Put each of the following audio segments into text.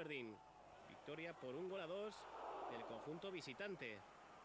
Aberdeen. Victoria por 1-2 del conjunto visitante.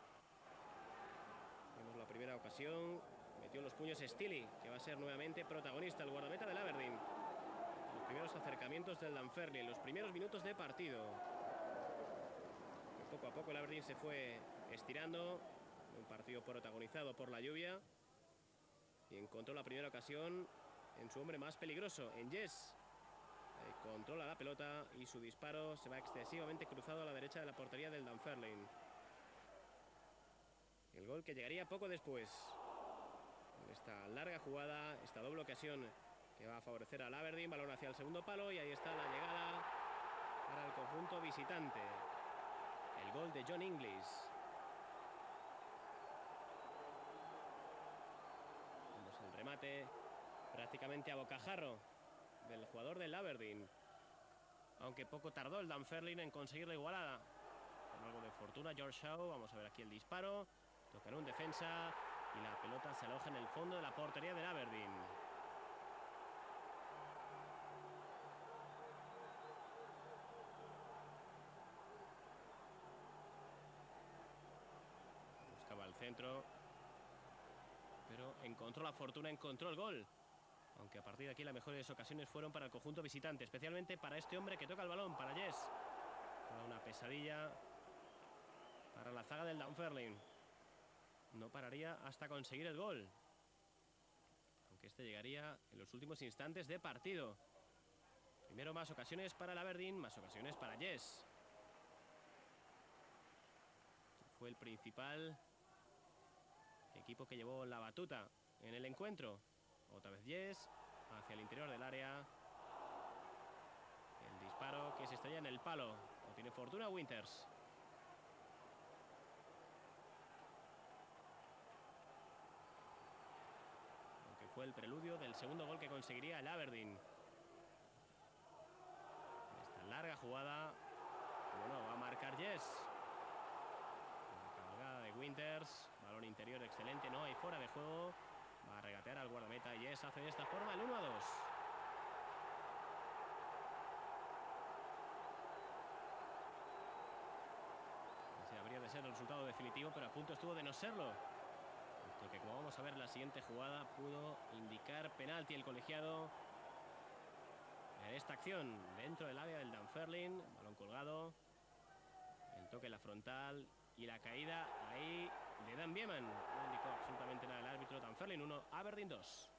Vemos la primera ocasión. Metió los puños Steely, que va a ser nuevamente protagonista, el guardameta del Aberdeen. Los primeros acercamientos del Dunfermline, los primeros minutos de partido. Poco a poco el Aberdeen se fue estirando. Un partido protagonizado por la lluvia. Y encontró la primera ocasión en su hombre más peligroso, en Jess. Controla la pelota y su disparo se va excesivamente cruzado a la derecha de la portería del Dunfermline. El gol que llegaría poco después. En esta larga jugada, esta doble ocasión que va a favorecer al Aberdeen. Balón hacia el segundo palo y ahí está la llegada para el conjunto visitante. El gol de John Inglis. Vemos el remate prácticamente a bocajarro del jugador del Aberdeen. Aunque poco tardó el Dunfermline en conseguir la igualada. Con algo de fortuna, George Shaw. Vamos a ver aquí el disparo. Toca en un defensa y la pelota se aloja en el fondo de la portería del Aberdeen. Buscaba el centro, pero encontró la fortuna, encontró el gol. Aunque a partir de aquí las mejores ocasiones fueron para el conjunto visitante, especialmente para este hombre que toca el balón, para Jess. Toda una pesadilla para la zaga del Dunfermline. No pararía hasta conseguir el gol, aunque este llegaría en los últimos instantes de partido. Primero más ocasiones para el Aberdeen, más ocasiones para Jess. Fue el principal equipo que llevó la batuta en el encuentro. Otra vez Jess hacia el interior del área. El disparo que se estrella en el palo. No tiene fortuna Winters. Aunque fue el preludio del segundo gol que conseguiría el Aberdeen. En esta larga jugada, bueno, va a marcar Jess. La cabalgada de Winters. Balón interior excelente, no hay fuera de juego. Va a regatear al guardameta y Jess hace de esta forma el 1-2. Ese habría de ser el resultado definitivo, pero a punto estuvo de no serlo. Puesto que, como vamos a ver, la siguiente jugada pudo indicar penalti el colegiado en esta acción dentro del área del Dunfermline. Balón colgado. El toque en la frontal y la caída ahí de Dan Bieman. No indicó absolutamente nada el árbitro. Dunfermline 1, Aberdeen 2.